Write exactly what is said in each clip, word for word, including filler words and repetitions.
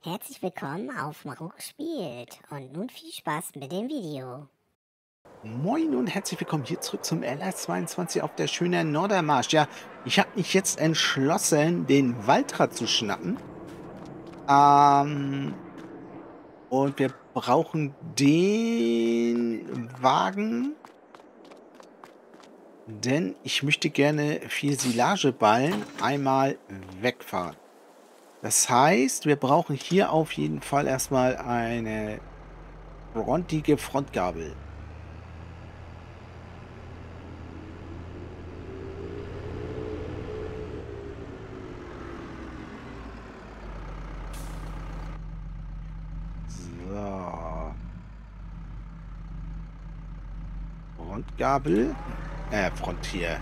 Herzlich willkommen auf Marokko spielt und nun viel Spaß mit dem Video. Moin und herzlich willkommen hier zurück zum L R zweiundzwanzig auf der schönen Nordermarsch. Ja, ich habe mich jetzt entschlossen, den Waldrad zu schnappen. Ähm, und wir brauchen den Wagen, denn ich möchte gerne vier Silageballen einmal wegfahren. Das heißt, wir brauchen hier auf jeden Fall erstmal eine frontige Frontgabel. So. Frontgabel. Äh, Front hier.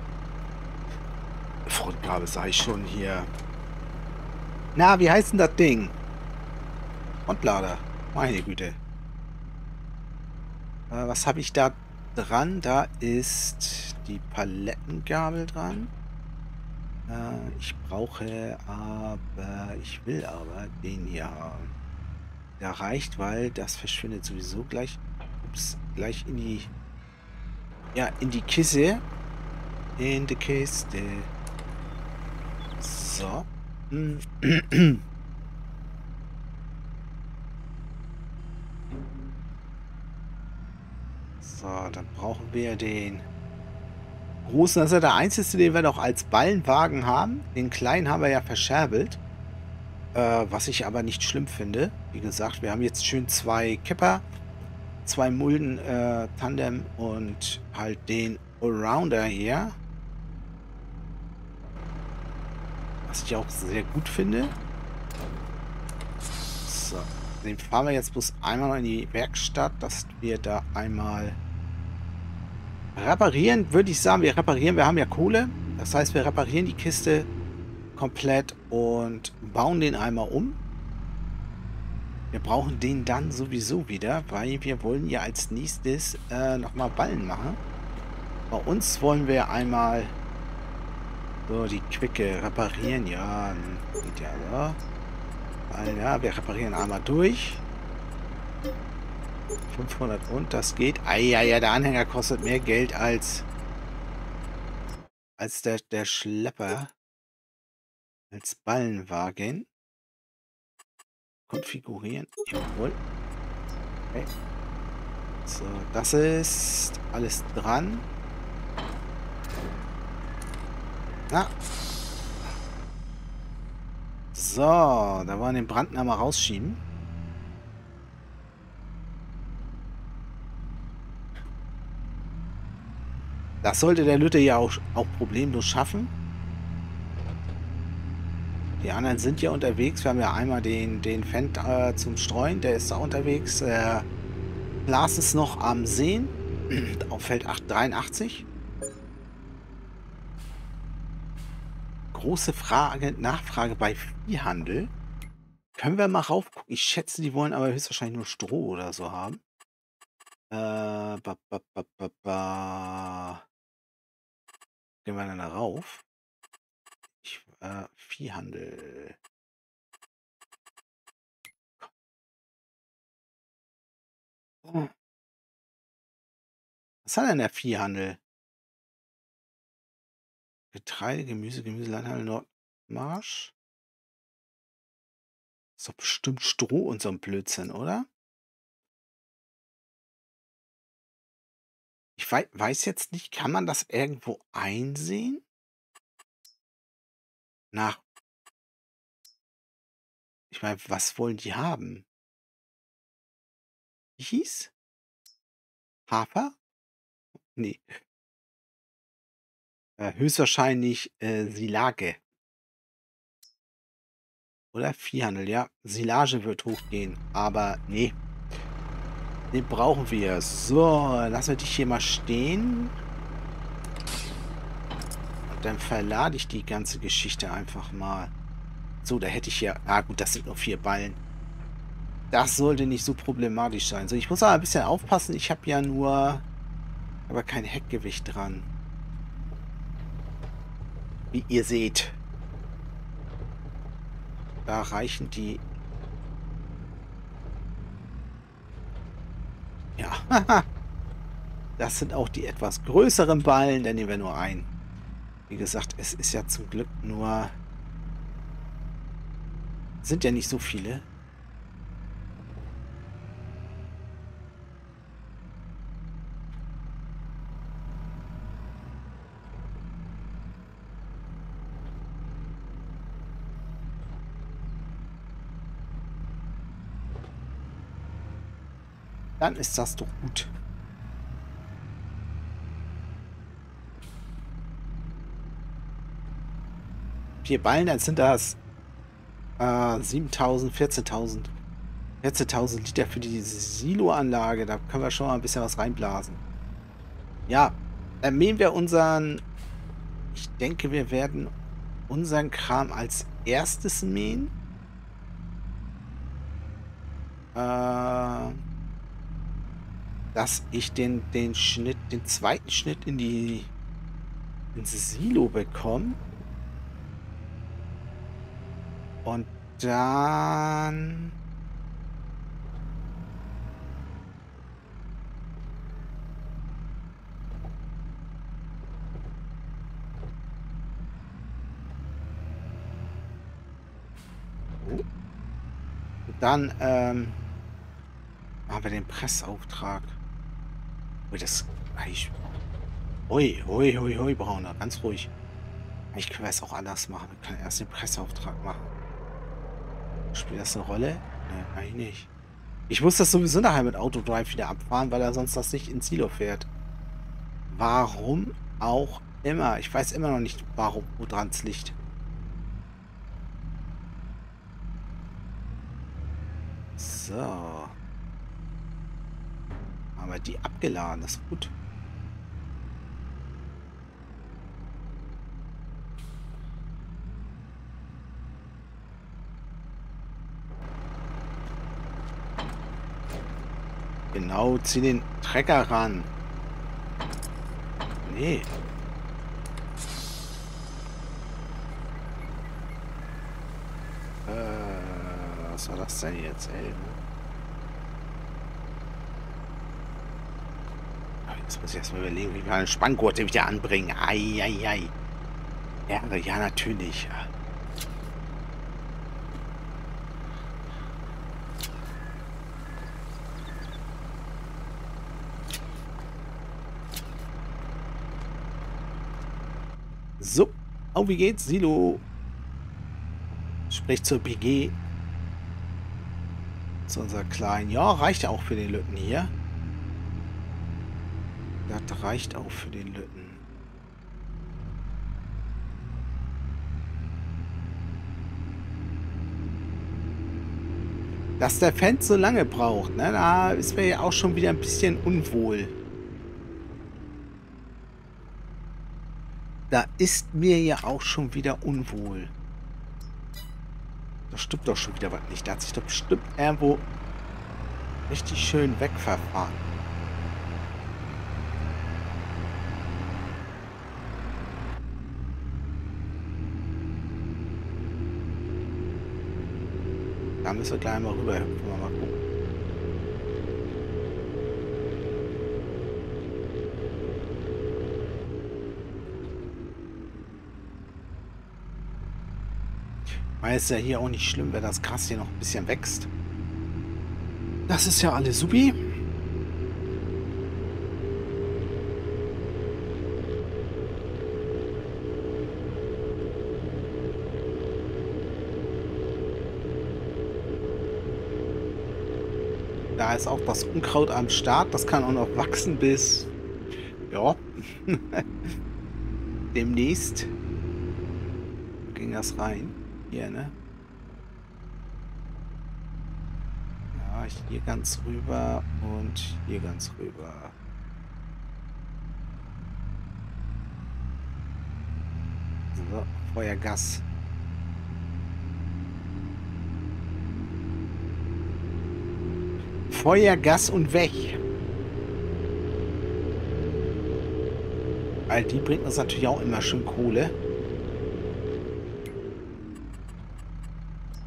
Frontgabel sage ich schon hier. Na, wie heißt denn das Ding? Frontlader. Meine Güte. Äh, was habe ich da dran? Da ist die Palettengabel dran. Äh, ich brauche aber... Ich will aber den hier haben. Der reicht, weil das verschwindet sowieso gleich... Ups, gleich in die... Ja, in die Kiste. In die Kiste. So. So, dann brauchen wir den großen. Das ist ja der einzige, den wir noch als Ballenwagen haben. Den kleinen haben wir ja verscherbelt. Äh, was ich aber nicht schlimm finde. Wie gesagt, wir haben jetzt schön zwei Kipper, zwei Mulden, äh, Tandem und halt den Allrounder hier. Was ich auch sehr gut finde. So, den fahren wir jetzt bloß einmal noch in die Werkstatt, dass wir da einmal reparieren, würde ich sagen. Wir reparieren, wir haben ja Kohle. Das heißt, wir reparieren die Kiste komplett und bauen den einmal um. Wir brauchen den dann sowieso wieder, weil wir wollen ja als nächstes äh, nochmal Ballen machen. Bei uns wollen wir einmal so die Quicke reparieren. Ja, geht ja, so. Weil, ja, wir reparieren einmal durch. fünfhundert und das geht. Ah, ja, ja, der Anhänger kostet mehr Geld als als der, der Schlepper. Als Ballenwagen. Konfigurieren. Jawohl. Okay. So, das ist alles dran. Na. So, da wollen wir den Brandner mal rausschieben. Das sollte der Lütte ja auch, auch problemlos schaffen. Die anderen sind ja unterwegs. Wir haben ja einmal den, den Fendt äh, zum Streuen. Der ist da unterwegs. Äh, Glas ist noch am Sehen. Auf Feld dreiundachtzig. Große Frage, Nachfrage bei Viehhandel. Können wir mal raufgucken? Ich schätze, die wollen aber höchstwahrscheinlich nur Stroh oder so haben. Äh, ba, ba, ba, ba, ba. Gehen wir dann da rauf? Ich, äh, Viehhandel. Oh. Was hat denn der Viehhandel? Getreide, Gemüse, Gemüselandhandel Nordmarsch. Ist doch bestimmt Stroh und so ein Blödsinn, oder? Ich wei weiß jetzt nicht, kann man das irgendwo einsehen? Nach, ich meine, was wollen die haben? Wie hieß? Hafer? Nee. Äh, höchstwahrscheinlich äh, Silage. Oder Viehhandel, ja. Silage wird hochgehen, aber nee. Den brauchen wir. So, lassen wir dich hier mal stehen. Und dann verlade ich die ganze Geschichte einfach mal. So, da hätte ich ja... Ah gut, das sind nur vier Ballen. Das sollte nicht so problematisch sein. So, ich muss aber ein bisschen aufpassen. Ich habe ja nur... aber kein Heckgewicht dran. Wie ihr seht. Da reichen die Das sind auch die etwas größeren Ballen, da nehmen wir nur ein. Wie gesagt, es ist ja zum Glück nur... Sind ja nicht so viele. Dann ist das doch gut. Vier Ballen, dann sind das äh, siebentausend, vierzehntausend. vierzehntausend Liter für die Siloanlage. Da können wir schon mal ein bisschen was reinblasen. Ja, dann mähen wir unseren... Ich denke, wir werden unseren Kram als erstes mähen. Äh... dass ich den, den Schnitt, den zweiten Schnitt in die ins Silo bekomme. Und dann... Oh. Dann, ähm... haben wir den Pressauftrag. Ui, das... Ich, ui, ui, ui, ui, Brauner, ganz ruhig. Ich können wir es auch anders machen. Wir können erst den Presseauftrag machen. Spielt das eine Rolle? Ne, eigentlich nicht. Ich muss das sowieso nachher mit Autodrive wieder abfahren, weil er sonst das nicht ins Silo fährt. Warum auch immer. Ich weiß immer noch nicht, warum, woran es liegt. So. Haben wir die abgeladen. Das ist gut. Genau, zieh den Trecker ran. Nee. Äh, was war das denn jetzt, ey? Jetzt muss ich erstmal überlegen, wie wir eine Spanngurte wieder anbringen. Ei, ei, ei. Ja, ja, natürlich. So. Oh, wie geht's? Silo. Sprich zur B G. Zu unserer kleinen. Ja, reicht ja auch für den Lütten hier. Das reicht auch für den Lütten. Dass der Fan so lange braucht, ne? Da ist mir ja auch schon wieder ein bisschen unwohl. Da ist mir ja auch schon wieder unwohl. Da stimmt doch schon wieder was nicht. Da hat sich doch bestimmt irgendwo richtig schön wegverfahren. Da müssen wir gleich mal rüber hüpfen. Mal gucken. Weil es ja hier auch nicht schlimm, wenn das Gras hier noch ein bisschen wächst. Das ist ja alles supi. Da ist auch das Unkraut am Start. Das kann auch noch wachsen bis... Ja. Demnächst. Wo ging das rein? Hier, ne? Ja, hier ganz rüber und hier ganz rüber. So, Feuergas. Feuer, Gas und weg. Weil die bringt uns natürlich auch immer schön Kohle.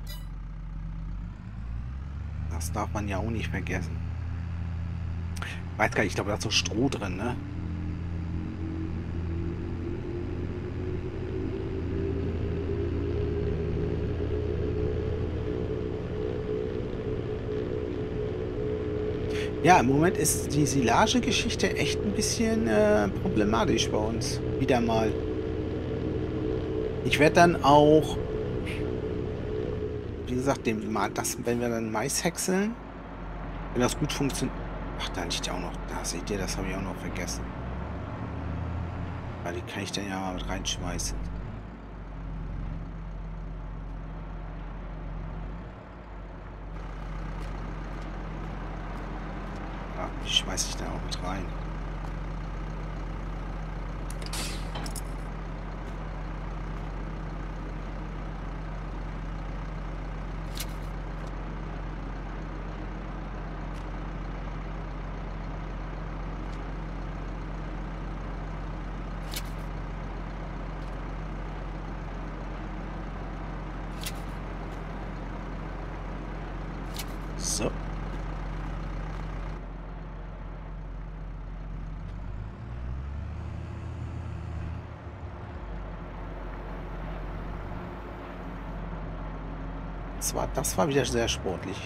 Das darf man ja auch nicht vergessen. Weiß gar nicht, ich glaube, da ist so Stroh drin, ne? Ja, im Moment ist die Silage-Geschichte echt ein bisschen, äh, problematisch bei uns. Wieder mal. Ich werde dann auch, wie gesagt, dem Ma das wenn wir dann Mais häckseln, wenn das gut funktioniert. Ach, da liegt ja auch noch, da seht ihr, das habe ich auch noch vergessen. Weil die kann ich dann ja mal mit reinschmeißen. Ja, die schmeiße ich dann auch mit rein. So. Das war das war wieder sehr sportlich.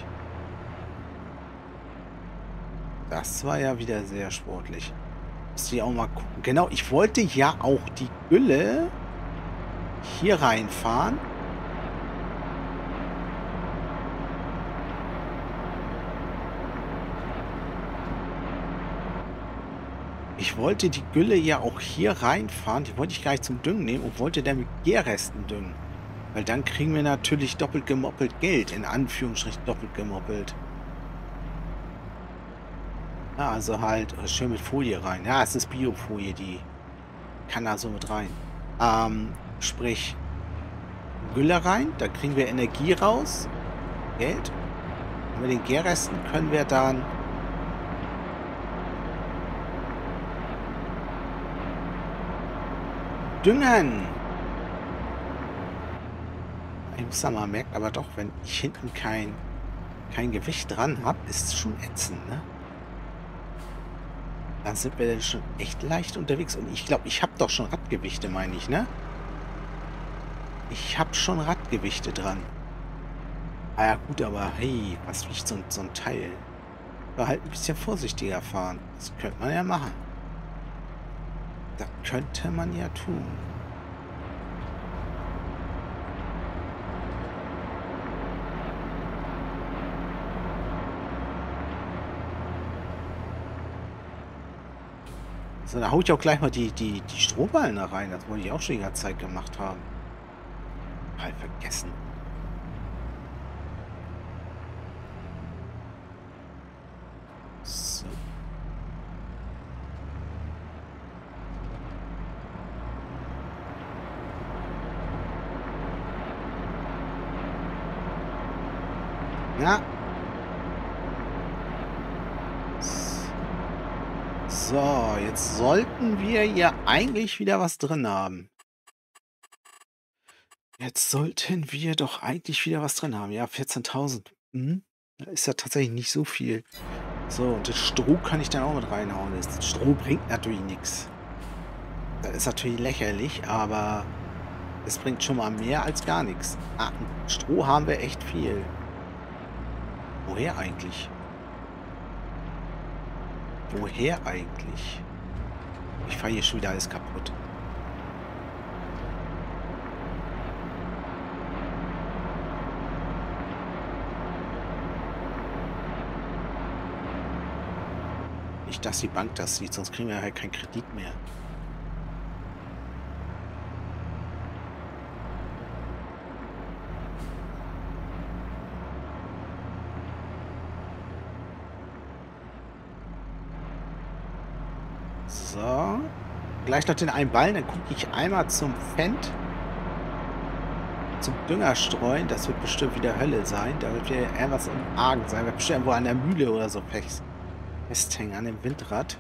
Das war ja wieder sehr sportlich. Muss ich auch mal gucken. Genau, ich wollte ja auch die Gülle hier reinfahren. Ich wollte die Gülle ja auch hier reinfahren. Die wollte ich gar nicht zum Düngen nehmen und wollte dann mit Gärresten düngen. Weil dann kriegen wir natürlich doppelt gemoppelt Geld. In Anführungsstrichen doppelt gemoppelt. Ja, also halt schön mit Folie rein. Ja, es ist Biofolie, die kann da so mit rein. Ähm, sprich, Gülle rein, da kriegen wir Energie raus. Geld. Und mit den Gärresten können wir dann düngen. Ich muss da mal merken, aber doch, wenn ich hinten kein, kein Gewicht dran habe, ist es schon ätzend, ne? Da sind wir dann schon echt leicht unterwegs. Und ich glaube, ich habe doch schon Radgewichte, meine ich, ne? Ich habe schon Radgewichte dran. Ah ja, gut, aber hey, was wiegt so, ein- so ein Teil? War halt ein bisschen vorsichtiger fahren. Das könnte man ja machen. Das könnte man ja tun. So, da hau ich auch gleich mal die, die, die Strohballen da rein. Das wollte ich auch schon die ganze Zeit gemacht haben. Halt vergessen. So. Ja. So, jetzt sollten wir ja eigentlich wieder was drin haben. Jetzt sollten wir doch eigentlich wieder was drin haben. Ja, vierzehntausend. Mhm. Da ist ja tatsächlich nicht so viel. So, und das Stroh kann ich dann auch mit reinhauen. Das Stroh bringt natürlich nichts. Das ist natürlich lächerlich, aber es bringt schon mal mehr als gar nichts. Ah, Stroh haben wir echt viel. Woher eigentlich? Woher eigentlich? Ich fahre hier schon wieder alles kaputt. Nicht, dass die Bank das sieht, sonst kriegen wir halt keinen Kredit mehr. So. Gleich noch den einen Ballen, dann gucke ich einmal zum Fendt. Zum Dünger streuen. Das wird bestimmt wieder Hölle sein. Da wird wieder irgendwas im Argen sein. Wird bestimmt irgendwo an der Mühle oder so fest, festhängen, an dem Windrad.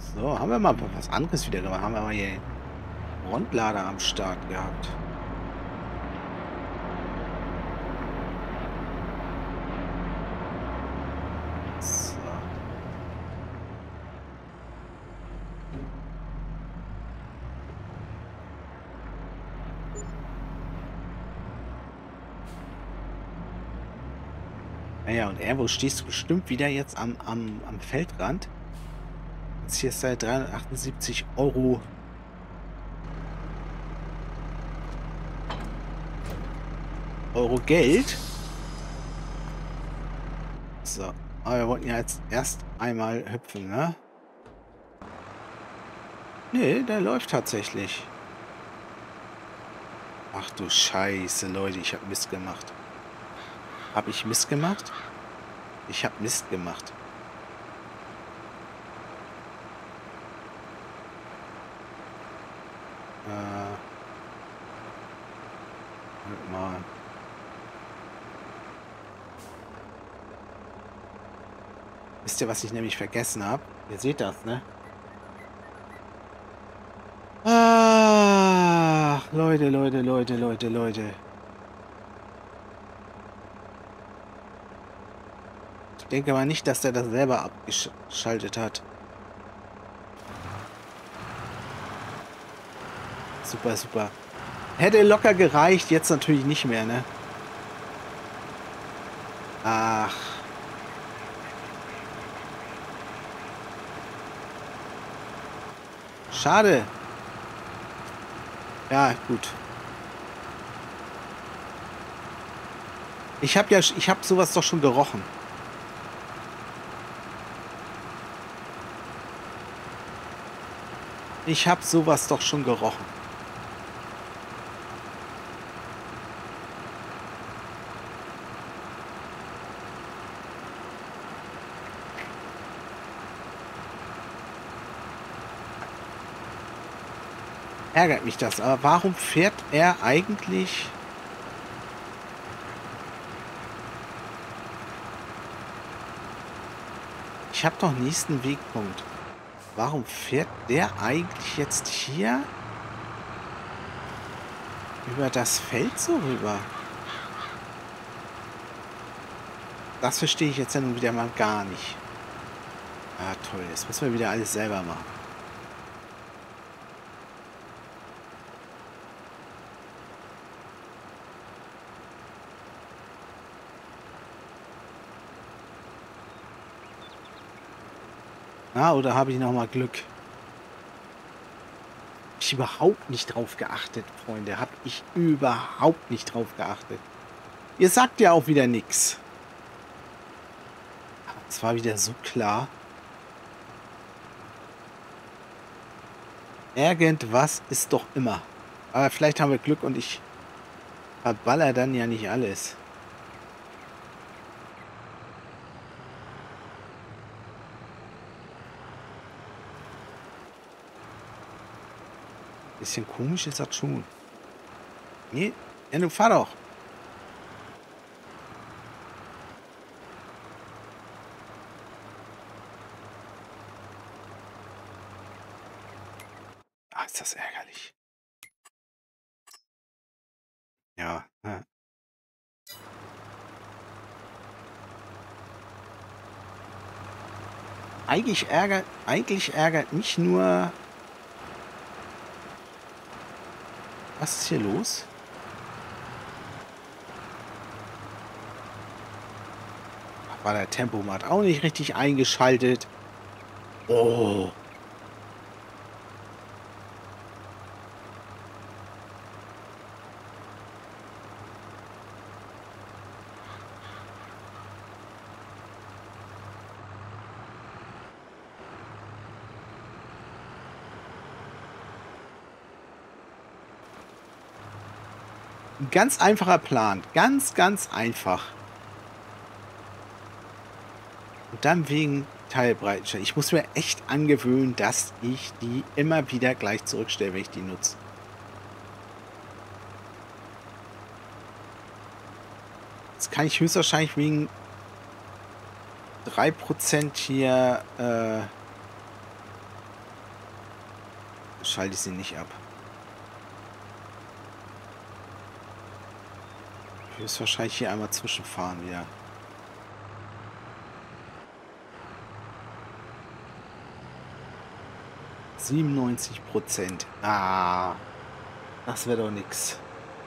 So, haben wir mal was anderes wieder gemacht. Haben wir mal hier Frontlader am Start gehabt. So. Naja, und irgendwo stehst du bestimmt wieder jetzt am, am, am Feldrand. Jetzt hier ist seit dreihundertachtundsiebzig Euro. Euro Geld. So, aber wir wollten ja jetzt erst einmal hüpfen, ne? Nee, der läuft tatsächlich. Ach du Scheiße, Leute, ich habe Mist gemacht. Habe ich Mist gemacht? Ich habe Mist gemacht. Äh. Mal. Wisst ihr, was ich nämlich vergessen habe? Ihr seht das, ne? Ach, Leute, Leute, Leute, Leute, Leute. Ich denke mal nicht, dass der das selber abgeschaltet hat. Super, super. Hätte locker gereicht, jetzt natürlich nicht mehr, ne? Ach. Schade. Ja, gut. Ich habe ja, ich habe sowas doch schon gerochen. Ich habe sowas doch schon gerochen. Ärgert mich das, aber warum fährt er eigentlich... Ich habe doch nächsten Wegpunkt. Warum fährt der eigentlich jetzt hier über das Feld so rüber? Das verstehe ich jetzt ja nun wieder mal gar nicht. Ah, toll. Jetzt müssen wir wieder alles selber machen. Ah, oder habe ich noch mal Glück? Hab ich überhaupt nicht drauf geachtet, Freunde. Habe ich überhaupt nicht drauf geachtet. Ihr sagt ja auch wieder nichts. Es war wieder so klar. Irgendwas ist doch immer. Aber vielleicht haben wir Glück und ich verballer dann ja nicht alles. Bisschen komisch ist das schon. Nee, ja, du fahr doch. Ah, ist das ärgerlich. Ja. ja. Eigentlich ärgert, eigentlich ärgert mich nur... Was ist hier los? War der Tempomat auch nicht richtig eingeschaltet? Oh. Ein ganz einfacher Plan. Ganz, ganz einfach. Und dann wegen Teilbreitenstelle. Ich muss mir echt angewöhnen, dass ich die immer wieder gleich zurückstelle, wenn ich die nutze. Das kann ich höchstwahrscheinlich wegen drei Prozent hier äh, schalte ich sie nicht ab. Ich muss wahrscheinlich hier einmal zwischenfahren wieder. siebenundneunzig Prozent. Ah, das wäre doch nix.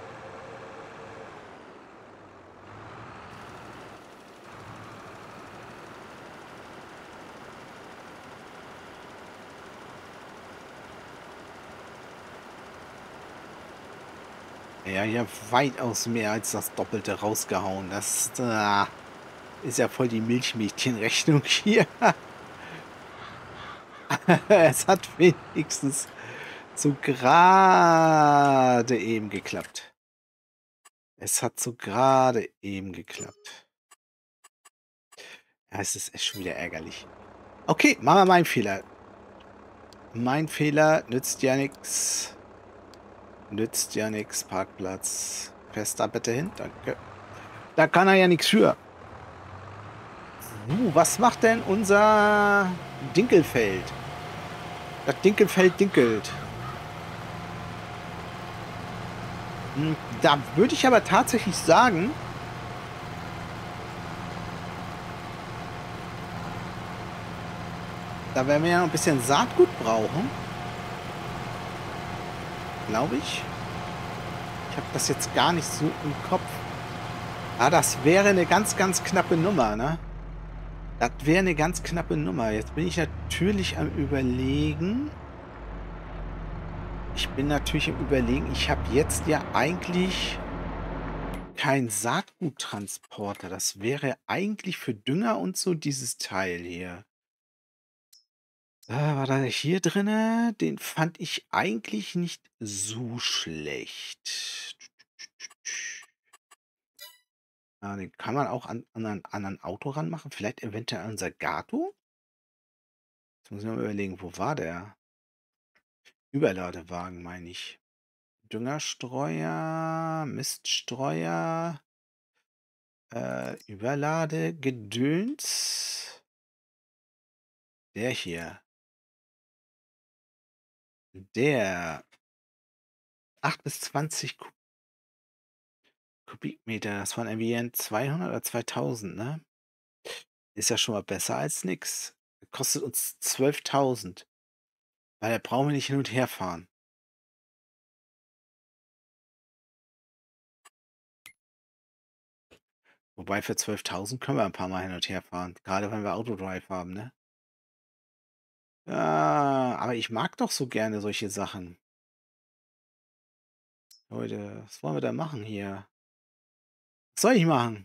Ja, hier weitaus mehr als das Doppelte rausgehauen. Das äh, ist ja voll die Milchmädchenrechnung hier. Es hat wenigstens so gerade eben geklappt. Es hat so gerade eben geklappt. Ja, es ist echt schon wieder ärgerlich. Okay, machen wir meinen Fehler. Mein Fehler nützt ja nichts. Nützt ja nichts. Parkplatz. Fest da bitte hin. Danke. Da kann er ja nichts für. So, was macht denn unser Dinkelfeld? Das Dinkelfeld dinkelt. Hm, da würde ich aber tatsächlich sagen, da werden wir ja noch ein bisschen Saatgut brauchen. Glaube ich. Ich habe das jetzt gar nicht so im Kopf. Ah, das wäre eine ganz, ganz knappe Nummer, ne? Das wäre eine ganz knappe Nummer. Jetzt bin ich natürlich am Überlegen. Ich bin natürlich am Überlegen. Ich habe jetzt ja eigentlich keinen Saatguttransporter. Das wäre eigentlich für Dünger und so dieses Teil hier. Äh, war da hier drinne? Den fand ich eigentlich nicht so schlecht. Ah, den kann man auch an, an, ein, an ein Auto ranmachen. Vielleicht eventuell an unser Gato? Jetzt muss ich mal überlegen, wo war der? Überladewagen, meine ich. Düngerstreuer, Miststreuer, äh, Überladegedöns. Der hier. Der acht bis zwanzig Kubik. Kubikmeter, das waren irgendwie zweihundert oder zweitausend, ne? Ist ja schon mal besser als nix. Kostet uns zwölftausend. Weil da brauchen wir nicht hin und her fahren. Wobei für zwölftausend können wir ein paar Mal hin und her fahren. Gerade wenn wir Autodrive haben, ne? Ja, aber ich mag doch so gerne solche Sachen. Leute, was wollen wir da machen hier? Was soll ich machen?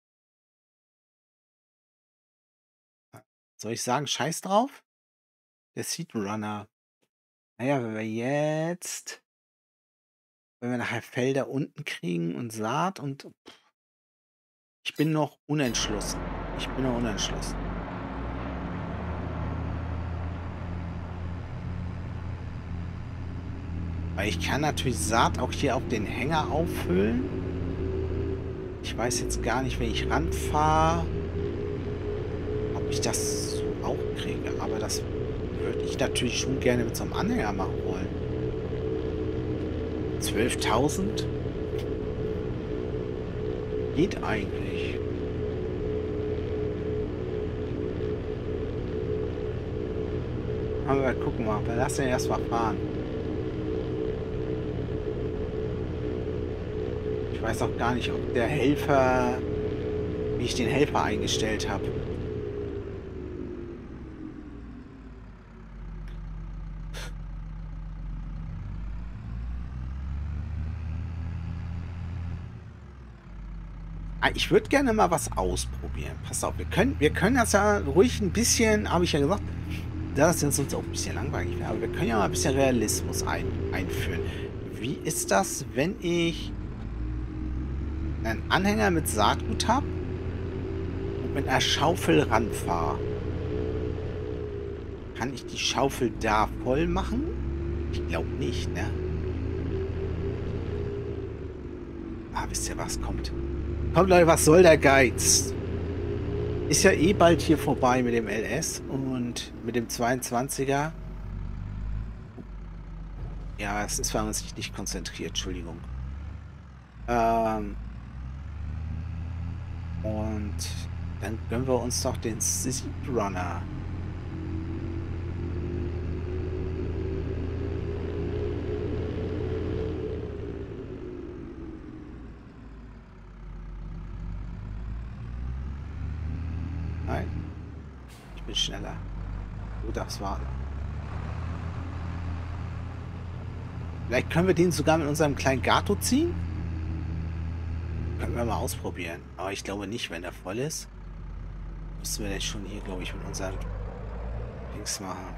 Soll ich sagen, scheiß drauf? Der Seed Runner. Naja, wenn wir jetzt, wenn wir nachher Felder unten kriegen und Saat und ich bin noch unentschlossen. Ich bin noch unentschlossen. Weil ich kann natürlich Saat auch hier auf den Hänger auffüllen. Ich weiß jetzt gar nicht, wenn ich ranfahre, ob ich das so auch kriege. Aber das würde ich natürlich schon gerne mit so einem Anhänger machen wollen. zwölftausend? Geht eigentlich. Aber wir gucken mal. Wir lassen ihn erstmal fahren. Ich weiß auch gar nicht, ob der Helfer, wie ich den Helfer eingestellt habe. Ich würde gerne mal was ausprobieren. Pass auf, wir können, wir können das ja ruhig ein bisschen, habe ich ja gesagt, das ist uns auch ein bisschen langweilig, aber wir können ja mal ein bisschen Realismus ein, einführen. Wie ist das, wenn ich einen Anhänger mit Saatgut habe und mit einer Schaufel ranfahre? Kann ich die Schaufel da voll machen? Ich glaube nicht, ne? Ah, wisst ihr, was kommt? Kommt, Leute, was soll der Geiz? Ist ja eh bald hier vorbei mit dem L S und mit dem zweiundzwanziger. Ja, es ist, weil man sich nicht konzentriert, Entschuldigung. Ähm, und dann gönnen wir uns doch den Speedrunner. Nein, ich bin schneller. Du darfst warten. Vielleicht können wir den sogar mit unserem kleinen Gato ziehen? Können wir mal ausprobieren. Aber ich glaube nicht, wenn er voll ist. Müssen wir das schon hier, glaube ich, mit unseren Dings machen.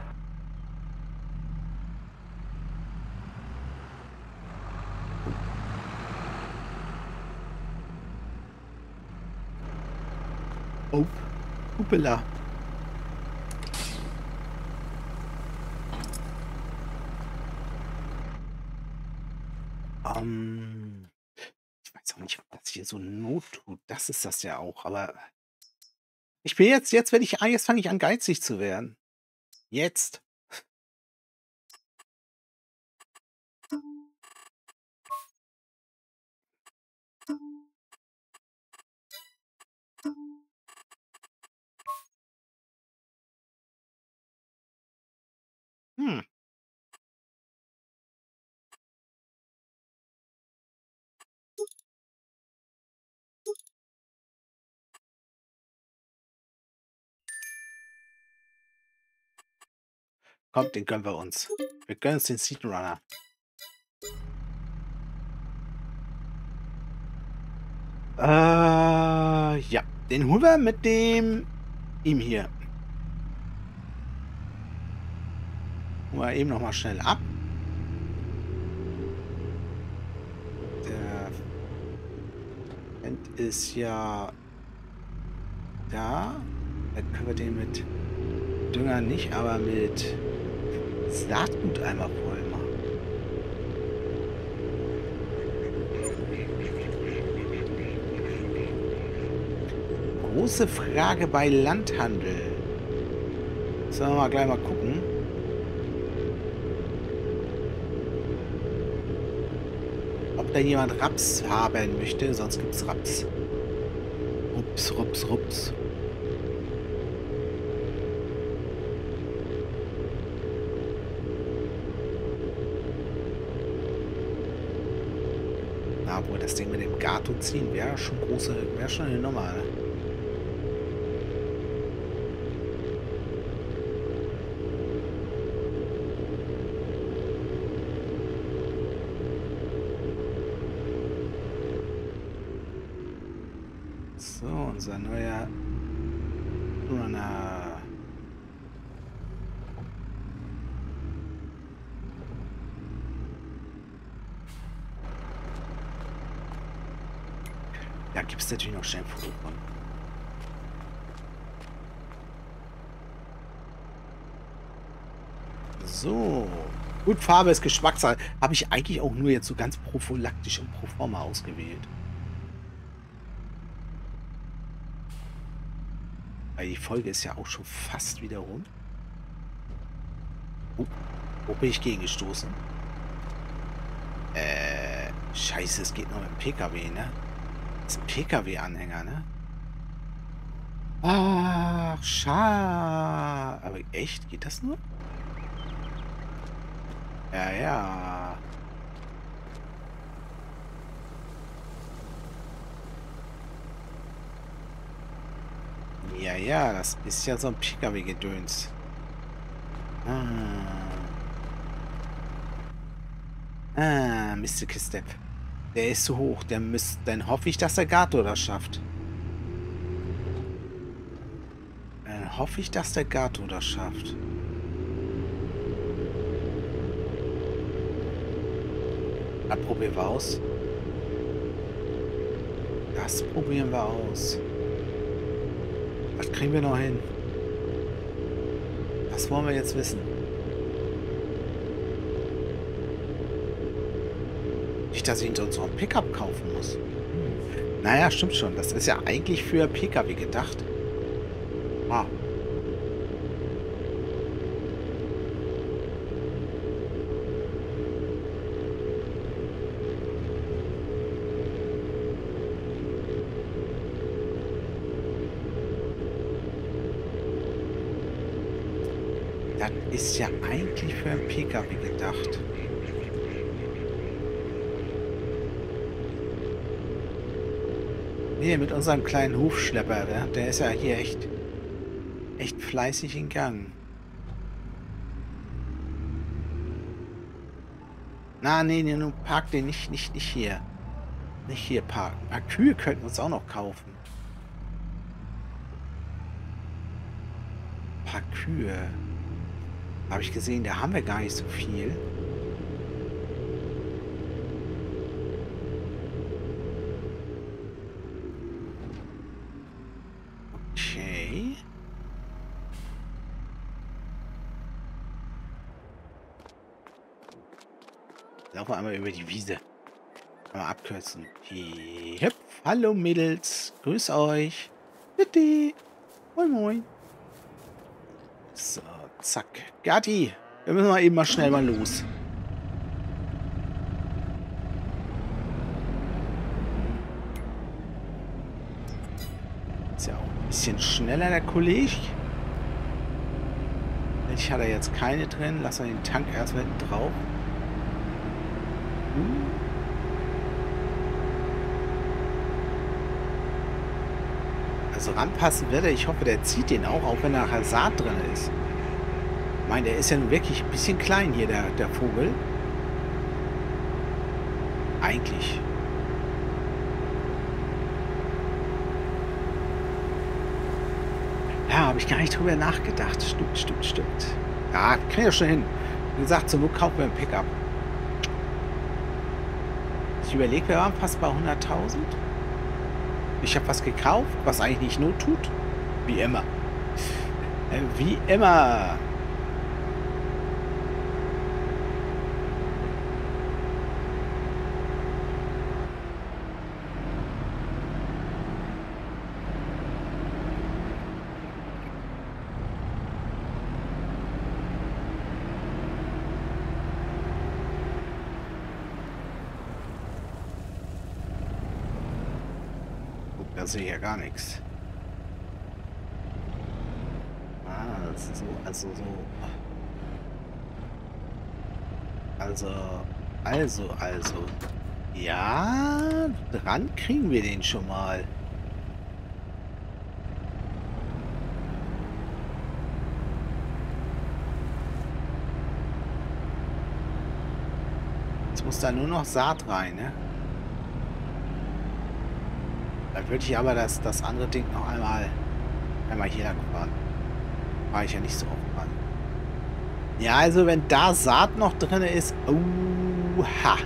Oh, Hoppala. Ähm, ich weiß auch nicht, ob das hier so Not tut. Das ist das ja auch, aber ich bin jetzt, jetzt werde ich, ah, jetzt fange ich an, geizig zu werden. Jetzt. Hm. Kommt, den gönnen wir uns. Wir gönnen uns den Speedrunner. Äh, ja. Den holen wir mit dem ihm hier. Holen wir eben noch mal schnell ab. Der Vent ist ja da. Dann können wir den mit Dünger nicht, aber mit Saatgut einmal voll machen. Große Frage bei Landhandel. Sollen wir mal gleich mal gucken. Ob da jemand Raps haben möchte, sonst gibt es Raps. Rups, rups, rups. Na, obwohl das Ding mit dem Gato ziehen wäre schon große, wäre schon eine Nummer. So, unser neuer Runner. Da gibt es natürlich noch schnell ein Foto von. So. Gut, Farbe ist Geschmackssache. Habe ich eigentlich auch nur jetzt so ganz prophylaktisch und pro forma ausgewählt. Weil die Folge ist ja auch schon fast wieder rum. Oh, wo bin ich gegengestoßen? Äh, scheiße, es geht noch mit dem P K W, ne? Das ist ein P K W-Anhänger, ne? Ach, schade. Aber echt? Geht das nur? Ja, ja. Ja, ja, das ist ja so ein P K W-Gedöns. Ah. Ah, Mistekiste. Der ist zu hoch. Der müsste. Dann hoffe ich, dass der Gato das schafft. Dann hoffe ich, dass der Gato das schafft. Das probieren wir aus. Das probieren wir aus. Was kriegen wir noch hin? Was wollen wir jetzt wissen? Nicht, dass ich uns so ein Pickup kaufen muss. Hm. Naja, stimmt schon. Das ist ja eigentlich für P K W gedacht. Ah. Das ist ja eigentlich für ein P K W gedacht. Nee, mit unserem kleinen Hufschlepper, der, der ist ja hier echt, echt fleißig in Gang. Na, nee, nee, nun park den nicht, nicht, nicht hier. Nicht hier parken. Ein paar Kühe könnten wir uns auch noch kaufen. Ein paar Kühe. Habe ich gesehen, da haben wir gar nicht so viel. Okay. Laufen wir einmal über die Wiese. Mal abkürzen. Hüpf. Hallo Mädels. Grüß euch. Bitte. Moin moin. So, zack. Gatti, wir müssen mal eben mal schnell mal los. Ist ja auch ein bisschen schneller, der Kollege. Ich hatte jetzt keine drin. Lassen wir den Tank erstmal hinten drauf. Hm. Also ranpassen wird er. Ich hoffe, der zieht den auch, auch wenn nachher Saat drin ist. Ich meine, der ist ja nun wirklich ein bisschen klein hier, der, der Vogel. Eigentlich. Ja, habe ich gar nicht drüber nachgedacht. Stimmt, stimmt, stimmt. Ja, kann ja schon hin. Wie gesagt, zum Glück kaufen wir ein Pickup. Ich überlege, wir waren fast bei hunderttausend. Ich habe was gekauft, was eigentlich nicht Not tut. Wie immer. Äh, wie immer. Da sehe ich ja gar nichts. Ah, das ist so, also so. Also, also, also. Ja, dran kriegen wir den schon mal. Jetzt muss da nur noch Saat rein, ne? Dann würde ich aber das, das andere Ding noch einmal, einmal hier lang fahren. War ich ja nicht so oft dran. Ja, also wenn da Saat noch drin ist, uha.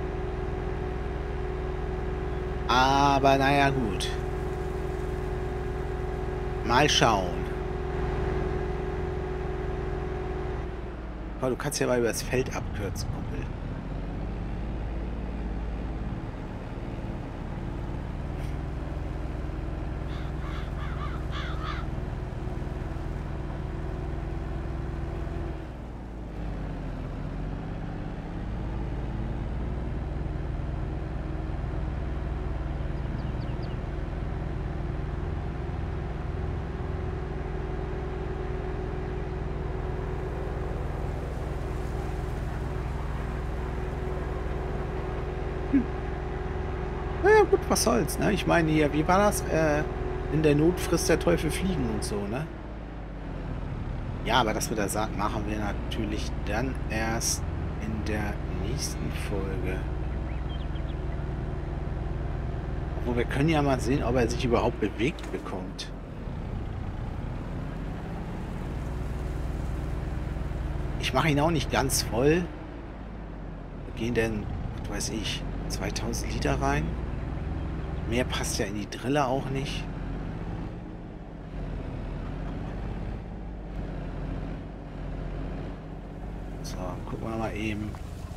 Aber naja, gut. Mal schauen. Aber du kannst ja mal über das Feld abkürzen, Kumpel. Naja, gut, was soll's, ne? Ich meine hier, wie war das? Äh, in der Not frisst der Teufel Fliegen und so, ne? Ja, aber das mit der Saat machen wir natürlich dann erst in der nächsten Folge. Obwohl, wir können ja mal sehen, ob er sich überhaupt bewegt bekommt. Ich mache ihn auch nicht ganz voll. Wir gehen denn, was weiß ich, zweitausend Liter rein. Mehr passt ja in die Drille auch nicht. So, gucken wir mal eben.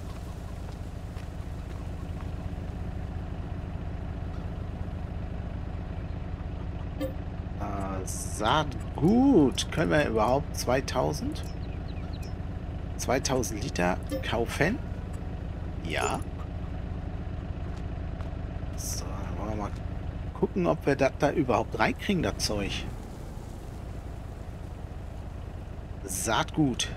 Äh, Saat gut. Können wir überhaupt zweitausend? zweitausend Liter kaufen? Ja. So, dann wollen wir mal gucken, ob wir das da überhaupt reinkriegen, das Zeug. Saatgut.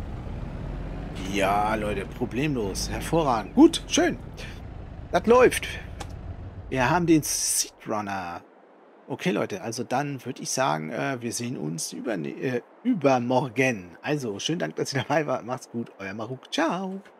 Ja, Leute, problemlos. Hervorragend. Gut, schön. Das läuft. Wir haben den Seedrunner. Okay, Leute, also dann würde ich sagen, äh, wir sehen uns über, äh, übermorgen. Also, schönen Dank, dass ihr dabei wart. Macht's gut, euer Maruk. Ciao.